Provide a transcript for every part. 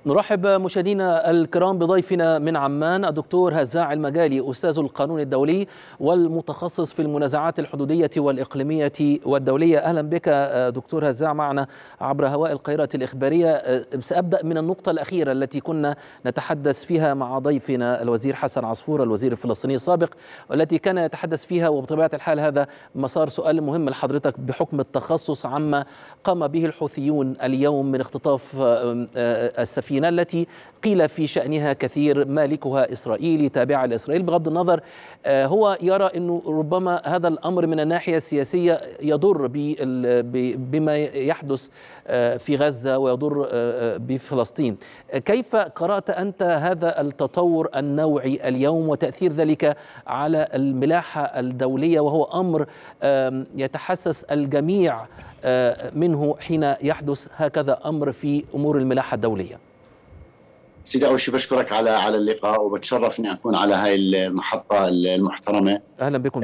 نرحب مشاهدينا الكرام بضيفنا من عمان الدكتور هزاع المجالي، أستاذ القانون الدولي والمتخصص في المنازعات الحدودية والإقليمية والدولية. أهلا بك دكتور هزاع معنا عبر هواء القاهرة الإخبارية. سأبدأ من النقطة الأخيرة التي كنا نتحدث فيها مع ضيفنا الوزير حسن عصفور الوزير الفلسطيني السابق، والتي كان يتحدث فيها، وبطبيعة الحال هذا مسار سؤال مهم لحضرتك بحكم التخصص عما قام به الحوثيون اليوم من اختطاف السفينة التي قيل في شأنها كثير مالكها إسرائيلي تابعة لإسرائيل. بغض النظر، هو يرى أنه ربما هذا الأمر من الناحية السياسية يضر بما يحدث في غزة ويضر بفلسطين. كيف قرأت أنت هذا التطور النوعي اليوم وتأثير ذلك على الملاحة الدولية، وهو أمر يتحسس الجميع منه حين يحدث هكذا أمر في أمور الملاحة الدولية؟ سيدي، أول شيء بشكرك على اللقاء، وبتشرف إني أكون على هاي المحطة المحترمة. أهلا بكم.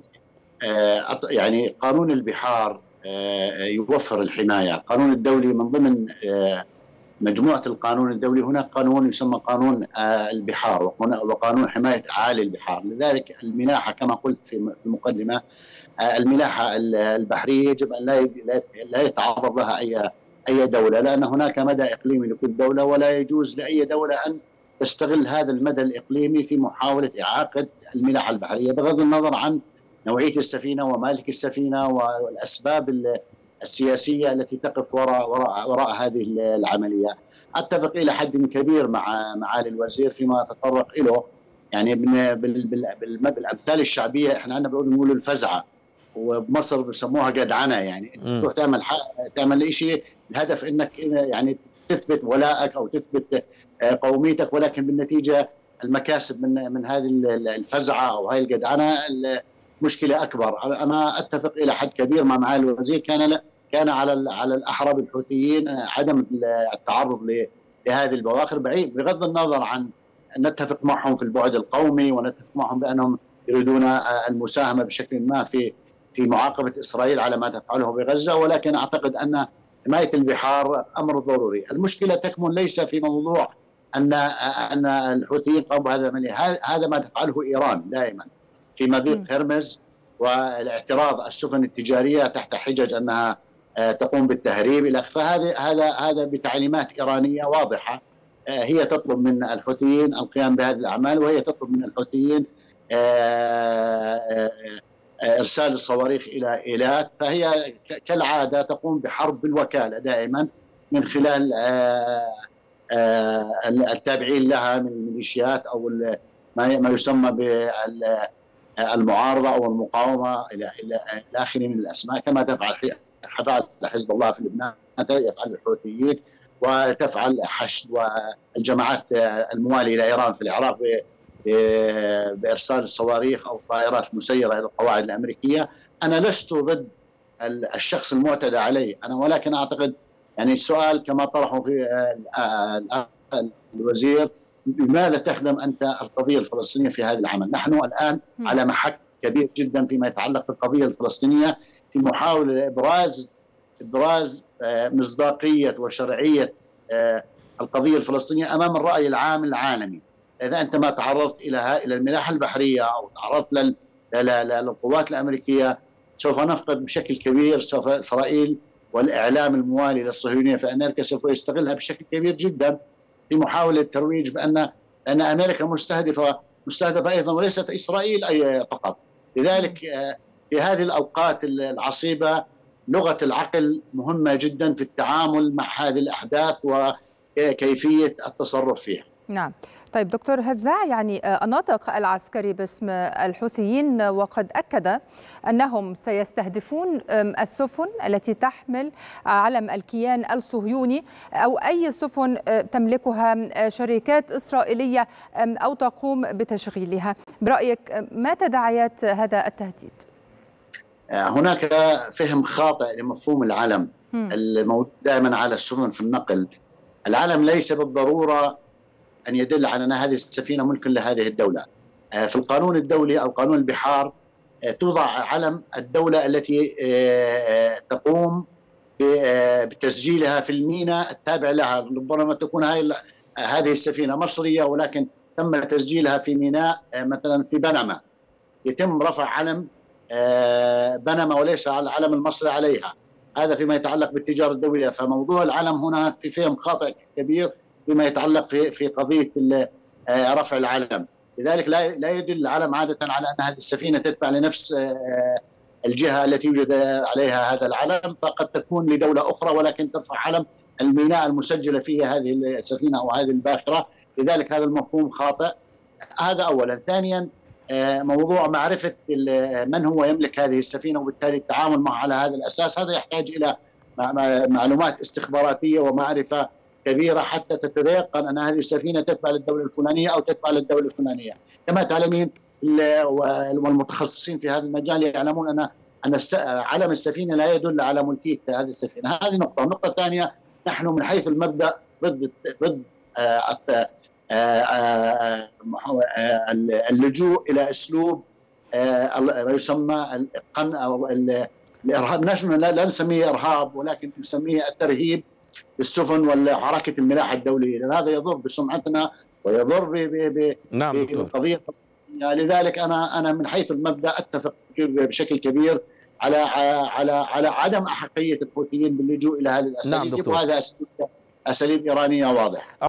يعني قانون البحار يوفر الحماية. القانون الدولي من ضمن مجموعة القانون الدولي هناك قانون يسمى قانون البحار وقانون حماية أعالي البحار. لذلك الملاحة كما قلت في المقدمة، الملاحة البحرية يجب أن لا يتعرض لها أي دولة، لأن هناك مدى إقليمي لكل دولة، ولا يجوز لأي دولة أن تستغل هذا المدى الإقليمي في محاولة إعاقة الملاحة البحرية، بغض النظر عن نوعية السفينة ومالك السفينة والأسباب السياسية التي تقف وراء هذه العملية. أتفق إلى حد كبير مع معالي الوزير فيما تطرق إليه. يعني بالأمثال الشعبية احنا عندنا بنقول الفزعة، وبمصر بسموها جدعنة. يعني تروح تعمل شيء الهدف انك يعني تثبت ولائك او تثبت قوميتك، ولكن بالنتيجة المكاسب من هذه الفزعة او هذه الجدعنة مشكلة أكبر. أنا أتفق إلى حد كبير مع معالي الوزير. كان على الأحرى بالحوثيين عدم التعرض لهذه البواخر، بغض النظر عن أن نتفق معهم في البعد القومي ونتفق معهم بأنهم يريدون المساهمة بشكل ما في معاقبة إسرائيل على ما تفعله بغزة، ولكن أعتقد أن حماية البحار أمر ضروري. المشكلة تكمن ليس في موضوع أن الحوثيين قاموا بهذا العملية، هذا ما تفعله إيران دائما في مضيق هرمز، والاعتراض السفن التجارية تحت حجج أنها تقوم بالتهريب إلى فهذا بتعليمات إيرانية واضحة. هي تطلب من الحوثيين القيام بهذه الأعمال، وهي تطلب من الحوثيين إرسال الصواريخ إلى إيلات. فهي كالعادة تقوم بحرب بالوكالة دائما من خلال التابعين لها من الميليشيات أو ما يسمى بالمعارضة أو المقاومة إلى آخره من الأسماء، كما تفعل حزب الله في لبنان، يفعل الحوثيين، وتفعل حشد والجماعات الموالية إلى إيران في العراق بإرسال الصواريخ أو الطائرات المسيرة إلى القواعد الأمريكية. أنا لست ضد الشخص المعتدى عليه، ولكن أعتقد يعني السؤال كما طرحه في الوزير، لماذا تخدم أنت القضية الفلسطينية في هذا العمل؟ نحن الآن على محك كبير جدا فيما يتعلق بالقضية الفلسطينية، في محاولة لإبراز مصداقية وشرعية القضية الفلسطينية أمام الرأي العام العالمي. إذا أنت ما تعرضت إلى الملاحة البحرية أو تعرضت للقوات الأمريكية، سوف نفقد بشكل كبير. سوف إسرائيل والإعلام الموالي للصهيونية في أمريكا سوف يستغلها بشكل كبير جدا في محاولة الترويج بأن أمريكا مستهدفة أيضا وليست إسرائيل فقط. لذلك في هذه الأوقات العصيبة لغة العقل مهمة جدا في التعامل مع هذه الأحداث وكيفية التصرف فيها. نعم. طيب دكتور هزاع، يعني الناطق العسكري باسم الحوثيين وقد أكد أنهم سيستهدفون السفن التي تحمل علم الكيان الصهيوني أو أي سفن تملكها شركات إسرائيلية أو تقوم بتشغيلها. برأيك ما تداعيات هذا التهديد؟ هناك فهم خاطئ لمفهوم العلم الموجود دائما على السفن في النقل. العلم ليس بالضرورة أن يدل على أن هذه السفينة ملك لهذه الدولة. في القانون الدولي أو قانون البحار توضع علم الدولة التي تقوم بتسجيلها في الميناء التابع لها. ربما تكون هذه السفينة مصرية، ولكن تم تسجيلها في ميناء مثلا في بنما، يتم رفع علم بنما وليس العلم المصري عليها. هذا فيما يتعلق بالتجارة الدولية. فموضوع العلم هنا في فهم خاطئ كبير فيما يتعلق في قضية رفع العلم. لذلك لا يدل العلم عادة على أن هذه السفينة تتبع لنفس الجهة التي يوجد عليها هذا العلم، فقد تكون لدولة أخرى ولكن ترفع علم الميناء المسجلة فيها هذه السفينة أو هذه الباخرة. لذلك هذا المفهوم خاطئ. هذا أولا. ثانيا موضوع معرفة من هو يملك هذه السفينة وبالتالي التعامل معها على هذا الأساس، هذا يحتاج إلى معلومات استخباراتية ومعرفة كبيرة حتى تتيقن أن هذه السفينة تتبع للدولة الفلانية أو تتبع للدولة الفلانية. كما تعلمين والمتخصصين في هذا المجال يعلمون أن علم السفينة لا يدل على ملكية هذه السفينة. هذه نقطة. النقطة الثانية، نحن من حيث المبدأ ضد اللجوء إلى أسلوب ما يسمى أو الإرهاب. نحن لا نسميه إرهاب ولكن نسميه الترهيب بالسفن وحركة الملاحة الدولية، لأن هذا يضر بسمعتنا ويضر بقضية. لذلك أنا من حيث المبدأ أتفق بشكل كبير على عدم أحقية الحوثيين باللجوء إلى هذه الأساليب. وهذا أساليب إيرانية واضحة.